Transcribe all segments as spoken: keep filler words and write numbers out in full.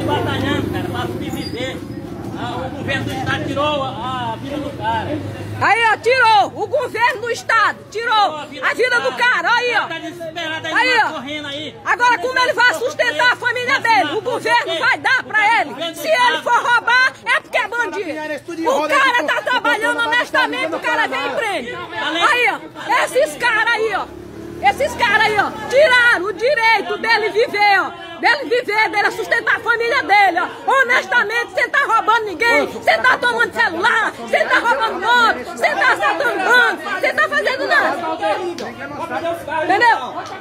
batalhando, cara, para sobreviver. Ah, o governo do estado tirou a, a vida do cara. Aí, ó, tirou. O governo do estado tirou a vida, a vida do, do cara. cara. Aí, ó. Tá desesperado aí, aí, ó. Correndo aí. Agora, como ele vai sustentar a família dele? O governo vai dar pra ele. Se ele for roubar, é porque é bandido. O cara tá trabalhando honestamente, o cara vem e prende. Aí, ó. Esses caras aí, ó. Esses caras aí, ó. Tiraram o direito dele viver, ó. Dele viver, dele sustentar a família dele, ó. Honestamente, você tá roubando ninguém, você tá tomando celular, você tá roubando moto, você tá assaltando banco, você tá fazendo nada. Entendeu?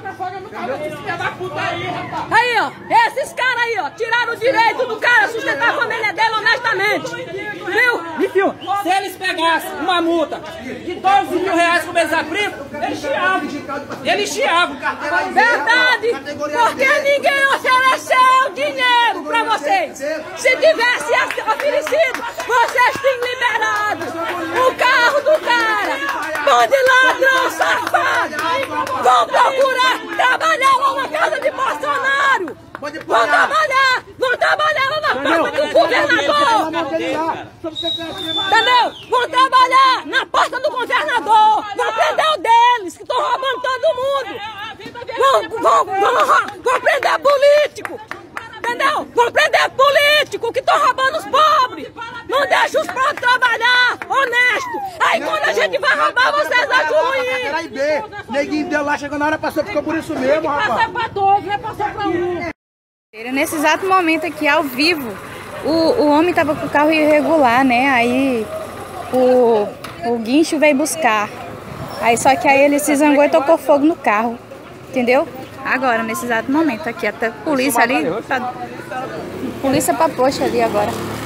Aí, ó, esses caras aí, ó, tiraram o direito do cara sustentar a família dele honestamente. Viu? Me viu? Se eles pegassem uma multa de doze mil reais como eles aplicam, eles chiavam. Eles chiavam. Verdade, porque ninguém ofereceu dinheiro pra vocês. Se tivesse oferecido, vocês tinham liberado o carro do cara. Bande ladrão, safado. Vão procurar trabalhar lá na casa de Bolsonaro. Vão trabalhar, vão trabalhar lá na porta do governador. Entendeu? Vão trabalhar na porta do governador. Vão prender o deles, que estão roubando todo mundo. Vão, vão, vão, vão prender político. Entendeu? Vão prender político que estão roubando os pobres. Não deixa os pobres trabalhar, honesto. Aí quando a gente vai roubar, vocês acham ruim. Era I B. Neguinho deu lá, chegou na hora, passou, ficou por isso mesmo, rapaz. Passou pra todos, não é passou pra um. Nesse exato momento aqui, ao vivo, o, o homem tava com o carro irregular, né? Aí o, o guincho veio buscar. Aí só que aí ele se zangou e tocou fogo no carro. Entendeu? Agora, nesse exato momento aqui, até polícia ali. Tá, polícia pra poxa ali agora.